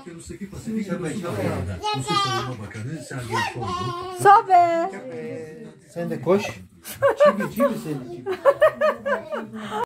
Okyanustaki Pasifik Rusya Savunma Bakanı Sergey Shoigu. Sobe. Sen de koş. Çivi senin.